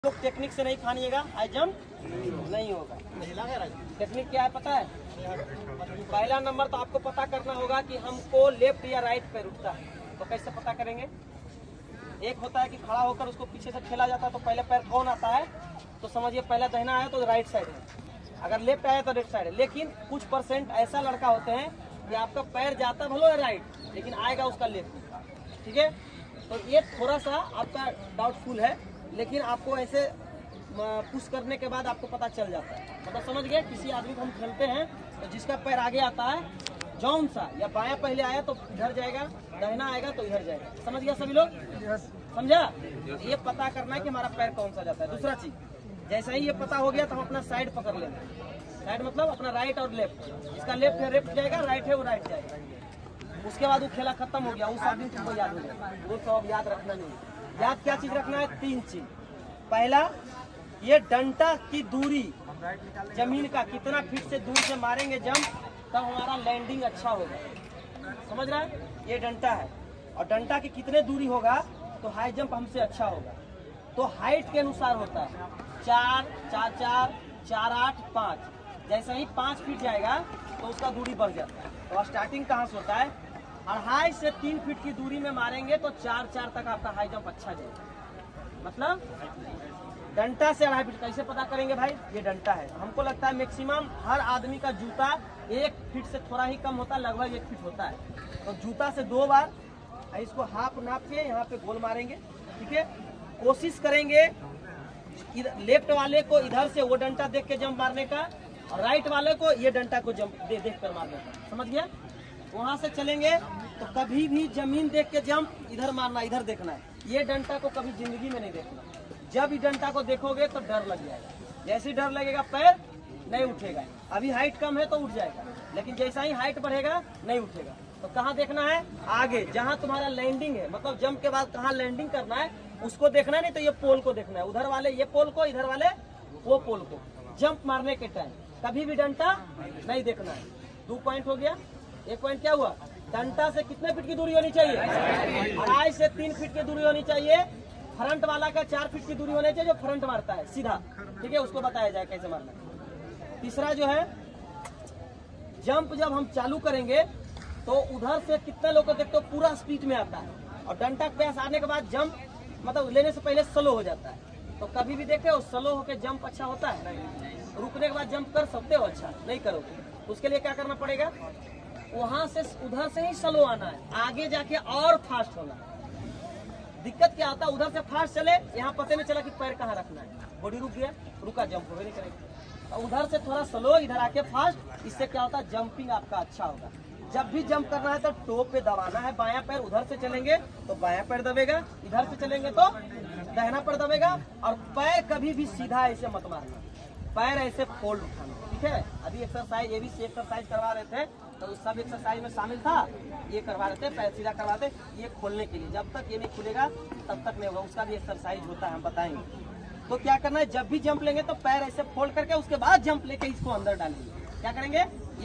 लोग टेक्निक से नहीं खानिएगा, आई जंप नहीं होगा। टेक्निक क्या है पता है? पहला नंबर तो आपको पता करना होगा कि हमको लेफ्ट या राइट पैर उठता है, तो कैसे पता करेंगे? एक होता है कि खड़ा होकर उसको पीछे से खेला जाता है, तो पहले पैर कौन आता है? तो समझिए पहला दाहिना आया तो राइट साइड है, अगर लेफ्ट आया तो लेफ्ट साइड है। लेकिन कुछ परसेंट ऐसा लड़का होते हैं कि आपका पैर जाता भलो है राइट, लेकिन आएगा उसका लेफ्ट। ठीक है, तो ये थोड़ा सा आपका डाउटफुल है, लेकिन आपको ऐसे पुश करने के बाद आपको पता चल जाता है। मतलब समझ गए, किसी आदमी को हम खेलते हैं तो जिसका पैर आगे आता है जौन सा, या बायां पहले आया तो इधर जाएगा, दाहिना आएगा तो इधर जाएगा। समझ गया सभी लोग? समझा? ये पता करना है कि हमारा पैर कौन सा जाता है। दूसरा चीज, जैसा ही ये पता हो गया तो हम अपना साइड पकड़ लेंगे। साइड मतलब अपना राइट और लेफ्ट, इसका लेफ्ट है लेफ्ट जाएगा, राइट है वो राइट जाएगा। उसके बाद वो खेला खत्म हो गया, उस आदमी को याद हो गया। वो सब याद रखना नहीं। याद क्या चीज रखना है? 3 चीज। पहला, ये डंडा की दूरी जमीन का कितना फीट से दूर से मारेंगे जंप, तब हमारा लैंडिंग अच्छा होगा। समझ रहा है? ये डंडा है, और डंडा की कितने दूरी होगा तो हाई जंप हमसे अच्छा होगा। तो हाइट के अनुसार होता है 4, 4, 4, 4, 8, 5। जैसे ही 5 फीट जाएगा तो उसका दूरी बढ़ जाता है। तो स्टार्टिंग कहाँ से होता है? 2.5 से 3 फीट की दूरी में मारेंगे तो 4, 4 तक आपका हाई जंप अच्छा जाएगा। मतलब डंडा से 2.5 फीट कैसे पता करेंगे भाई? ये डंडा है। हमको लगता है मैक्सिमम हर आदमी का जूता 1 फीट से थोड़ा ही कम होता है, लगभग 1 फीट होता है। तो जूता से 2 बार इसको हाफ नाप के यहाँ पे गोल मारेंगे। ठीक है, कोशिश करेंगे लेफ्ट वाले को इधर से वो डंडा देख के जंप मारने का, और राइट वाले को ये डंडा को जंप देख कर मारने का। समझ गया? वहां से चलेंगे तो कभी भी जमीन देख के जंप इधर मारना, इधर देखना है। ये डंडा को कभी जिंदगी में नहीं देखना। जब इस डंडा को देखोगे तो डर लग जाएगा। जैसे ही डर लगेगा पैर नहीं उठेगा। अभी हाइट कम है तो उठ जाएगा, लेकिन जैसा ही हाइट बढ़ेगा नहीं उठेगा। तो कहाँ देखना है? आगे, जहाँ तुम्हारा लैंडिंग है, मतलब जंप के बाद कहाँ लैंडिंग करना है उसको देखना है। नहीं तो ये पोल को देखना है, उधर वाले ये पोल को, इधर वाले वो पोल को। जंप मारने के टाइम कभी भी डंडा नहीं देखना है। 2 पॉइंट हो गया। 1 पॉइंट क्या हुआ? डंडा से कितने फीट की दूरी होनी चाहिए? 2.5 से 3 फीट की दूरी होनी चाहिए। फ्रंट वाला का 4 फीट की दूरी होनी चाहिए, जो फ्रंट मारता है सीधा। ठीक है, उसको बताया जाए कैसे मारना है। तीसरा जो है, जंप जब हम चालू करेंगे तो उधर से कितने लोग को देखते हो पूरा स्पीड में आता है, और डंडा के पास आने के बाद जंप मतलब लेने से पहले स्लो हो जाता है। तो कभी भी देखे हो स्लो होकर जंप अच्छा होता है? रुकने के बाद जंप कर सकते हो? अच्छा नहीं करोगे। उसके लिए क्या करना पड़ेगा? वहां से उधर से ही स्लो आना है, आगे जाके और फास्ट होना है। दिक्कत क्या आता है? उधर से फास्ट चले, यहाँ पता नहीं चला कि पैर कहाँ रखना है, बॉडी रुक गया, रुका, जंप हो नहीं करेगा। तो उधर से थोड़ा स्लो, इधर आके फास्ट। इससे क्या होता है? जंपिंग आपका अच्छा होगा। जब भी जंप करना है तो टो पे दबाना है बायां पैर। उधर से चलेंगे तो बायां पैर दबेगा, इधर से चलेंगे तो दाहिना पैर दबेगा। और पैर कभी भी सीधा ऐसे मत मारना, पैर ऐसे फोल्ड उठाना। ठीक है, अभी एक्सरसाइज, ये भी एक्सरसाइज करवा रहे थे, तो सब एक्सरसाइज में शामिल था। ये करवा रहे थे, पैर सीधा करवाते, ये खोलने के लिए। जब तक ये नहीं खुलेगा तब तक नहीं होगा। उसका भी एक्सरसाइज होता है, हम बताएंगे। तो क्या करना है? जब भी जंप लेंगे तो पैर ऐसे फोल्ड करके उसके बाद जंप लेके इसको अंदर डालेंगे। क्या करेंगे?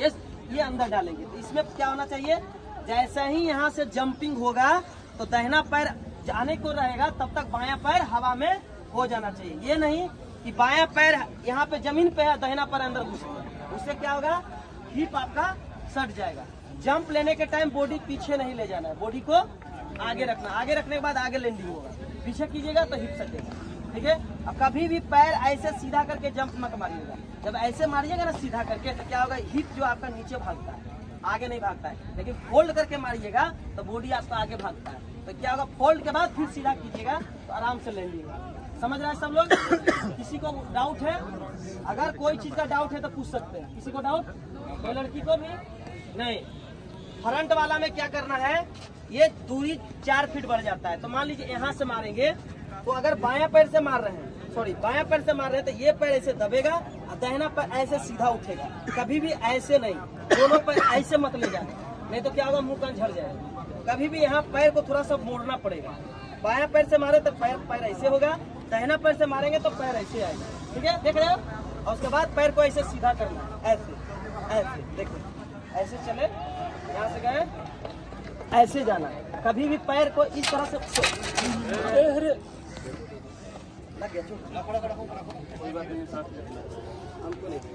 ये अंदर डालेंगे। तो इसमें क्या होना चाहिए? जैसे ही यहाँ से जंपिंग होगा तो दाहिना पैर जाने को रहेगा, तब तक बायां पैर हवा में हो जाना चाहिए। ये नहीं कि बायां पैर यहाँ पे जमीन पे है, दाहिना पैर अंदर घुस गया। उससे क्या होगा? हिप आपका सट जाएगा। जंप लेने के टाइम बॉडी पीछे नहीं ले जाना है, बॉडी को आगे रखना। आगे रखने के बाद आगे लैंडिंग होगा। पीछे कीजिएगा तो हिप सटेगा। ठीक है, अब कभी भी पैर ऐसे सीधा करके जंप मत मारिएगा। जब ऐसे मारिएगा ना सीधा करके, तो क्या होगा? हिप जो आपका नीचे भागता है, आगे नहीं भागता है। लेकिन फोल्ड करके मारिएगा तो बॉडी आपका आगे भागता है। तो क्या होगा? फोल्ड के बाद फिर सीधा कीजिएगा तो आराम से लैंडिंग होगा। समझ रहे हैं सब लोग? किसी को डाउट है? अगर कोई चीज का डाउट है तो पूछ सकते हैं। किसी को डाउट? कोई लड़की को भी नहीं? फ्रंट वाला में क्या करना है? ये दूरी 4 फीट बढ़ जाता है। तो मान लीजिए यहाँ से मारेंगे, तो अगर बायां पैर से मार रहे हैं, बायां पैर से मार रहे हैं, तो ये पैर ऐसे दबेगा और दाहिना पैर ऐसे सीधा उठेगा। कभी भी ऐसे नहीं, दोनों पैर ऐसे मत ले जाना, नहीं तो क्या होगा? मुंह कान झड़ जाएगा। कभी भी यहाँ पैर को थोड़ा सा मोड़ना पड़ेगा। बायां पैर से मारे तो पैर ऐसे होगा, दाहिना पैर से मारेंगे तो पैर ऐसे आएगा। ठीक है, देख रहे हो? और उसके बाद पैर को ऐसे सीधा करना है, ऐसे ऐसे। देखो ऐसे चले, यहाँ से गए, ऐसे जाना है। कभी भी पैर को इस तरह से लग गया चुप कोई बात नहीं हमको नहीं।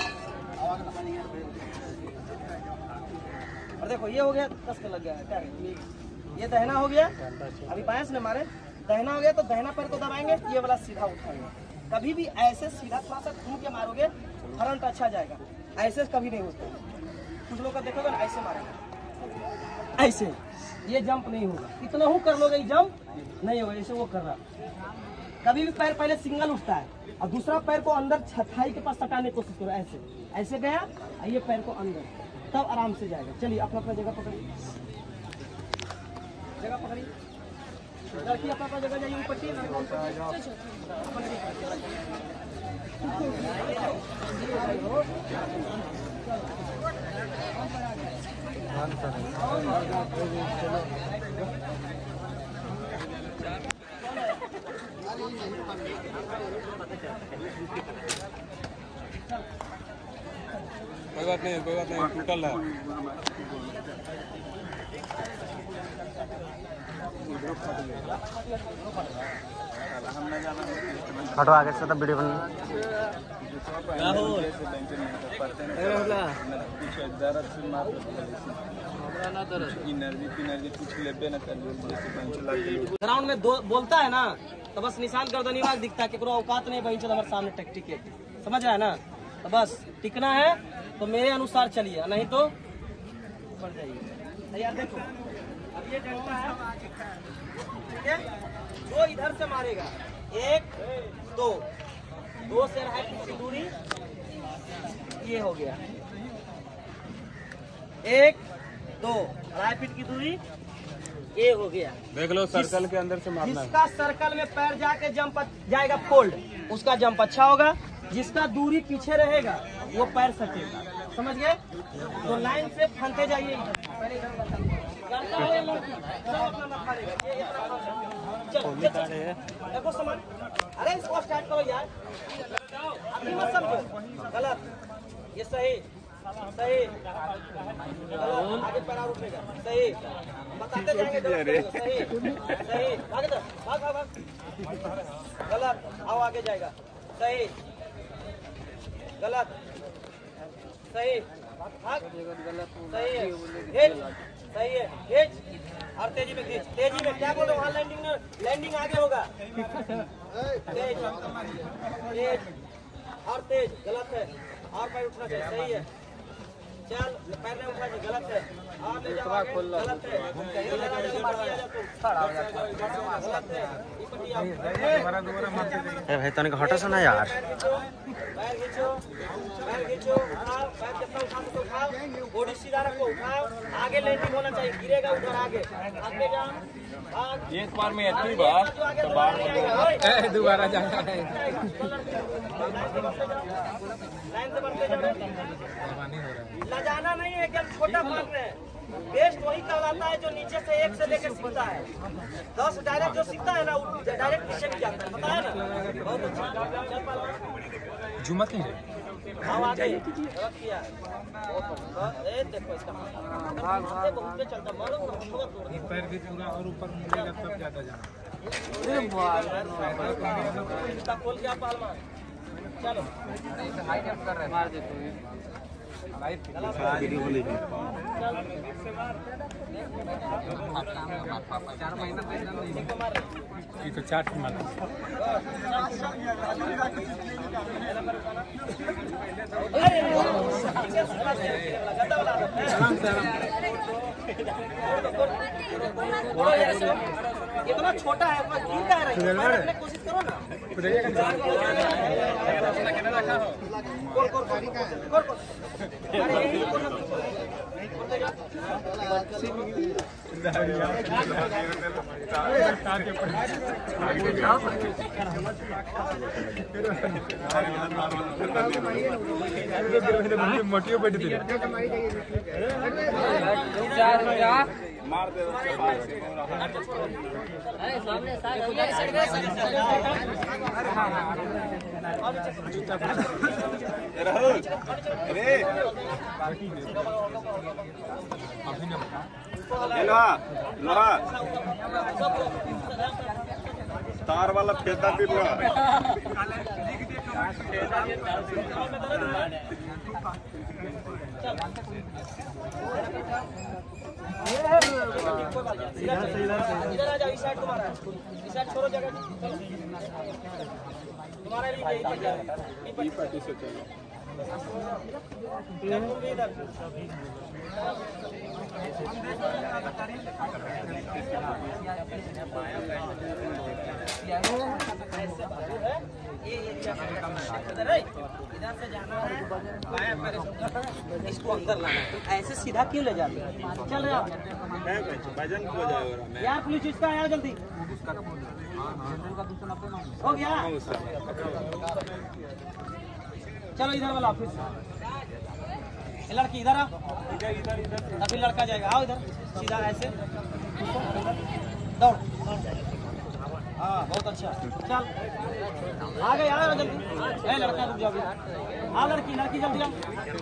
और देखो ये हो गया 10 का लग गया क्या ये दहना हो गया। अभी बाएं से मारे दहना हो गया तो दहना पैर को दबाएंगे ये वाला सीधा उठाएंगे। कभी भी ऐसे सीधा थोड़ा सा घूम के मारोगे फ्रंट अच्छा जाएगा। ऐसे कभी नहीं होता। कुछ लोग का देखोगे ना ऐसे मारेंगे ऐसे ये जंप नहीं होगा। इतना हूँ कर लोगे जंप नहीं होगा जैसे वो कर रहा। कभी भी पैर पहले सिंगल उठता है और दूसरा पैर को अंदर छठाई के पास सटाने की कोशिश करो। ऐसे ऐसे गया ये पैर को अंदर तब आराम से जाएगा। चलिए अपना अपना जगह पकड़िए लड़की अपना अपना जगह जाइए ऊपर कोई बात नहीं टूटल है। हटो आगे से तब वीडियो बन ग्राउंड में बोलता है ना तो बस निशान गर्दनी वाग दिखता है कि औकात नहीं भाई चल हमारे सामने टैक्टिक है समझ रहा है ना। तो बस टिकना है तो मेरे अनुसार चलिए नहीं तो बढ़ जाइए। यार देखो अब ये डंडा है ठीक है दो इधर से मारेगा 1 2 से है की दूरी ये हो गया 1 2 2.5 फीट की दूरी ये हो गया। देख लो सर्कल के अंदर से मारना है। जिसका सर्कल में पैर जाके जंप जाएगा फोल्ड उसका जंप अच्छा होगा। जिसका दूरी पीछे रहेगा वो पैर सटेगा। समझ गए। तो लाइन से फंते जाइए। देखो समझ अरे इसको स्टार्ट करो यार अभी मत समझो गलत ये सही गलत आगे पैर और उठेगा सही बताते जाएंगे सही आगे भाग गलत आओ आगे जाएगा सही गलत सही भाग सही है खींच और तेजी में खींच। तेजी में क्या बोल रहे हो वहाँ लैंडिंग आगे होगा तेज और तेज गलत है और पैर उठना चाहिए सही है। चल पैर नहीं उठा चाहिए गलत है और ले जाओ आगे गलत है भाई तनिक हटो से ना यार। पैर खींचो उठाओ पैर कितना उठा सकते उठाओ बॉडी सीधा रखो उठाओ आगे लैंडिंग होना चाहिए गिरेगा उधर आगे जाओ एक बार में इतनी बार दोबारा जाना है। लाइन से बढ़ते जाओ लजाना नहीं है क्या छोटा मार रहे हैं। बेस्ट वही कहलाता है जो नीचे से 1 से लेकर सीखता है। 10 डायरेक्ट जो सीखता है ना वो डायरेक्ट पीछे भी जाता है पता है ना। बहुत अच्छा जुम्मत नहीं किया देखो इसका बहुत चलता पैर भी पूरा और ऊपर मुड़ेगा तब ज्यादा जाना। खोल के पाल मार चलो मार दे ये तो चाट मार इतना छोटा है रखने की कोशिश करो ना। मोटियो बैठ दी मार दे लोहा तार वाला फेदा भी हुआ। इधर आ जाओ, इस साइड तुम्हारा, इस साइड छोड़ो जगह, तुम्हारा ई पार्टी से चलो। इधर इधर से जाना है, बायां पैर इसको अंदर लाना है। ऐसे सीधा क्यों ले जाते हैं? चल रहे आप वजन हो जाएगा यार, पुलिस इसका यार जल्दी हो गया। चलो इधर वाला ऑफिस, लड़की इधर आ, अभी लड़का जाएगा। आओ इधर सीधा ऐसे दौड़। हाँ बहुत अच्छा, चल आ गए, आ जल्दी। ए लड़का रुक जाओ, हाँ लड़की जल्दी आओ।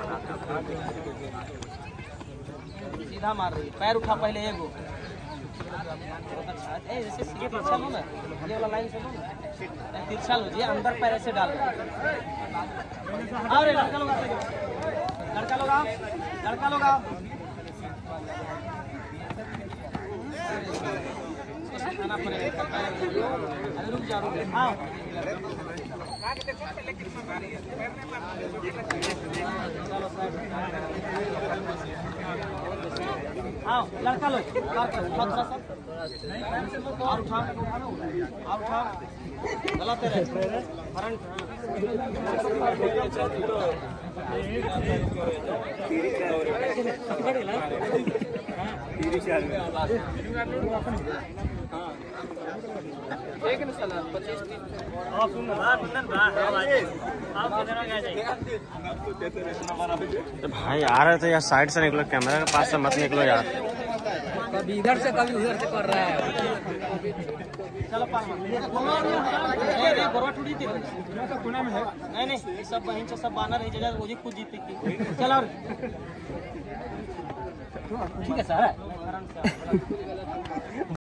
सीधा मार रही, पैर उठा पहले एगो। बहुत अच्छा, जैसे सीधे तिरछा लो ना, ये वाला लाइन से लो ना, तिरछा लो जी, अंदर पैर ऐसे डाल। अरे लड़का लोग आओ, लड़का लोग आओ, लड़का लोग आओ। खाना पड़ेगा, अरे रुक जाओ, हाँ आओ लड़का लो, थोड़ा सा और उठाओ, और उठाओ, गलत है फ्रंट। तो भाई आ रहे थे यार, साइड से निकलो, कैमरा के पास से मत निकलो यार। कभी इधर से कभी उधर से कर रहा है। चलो नहीं, ये सब बहन से सब बानर है, जगह वो खुद जीती थी। चलो ठीक है सर।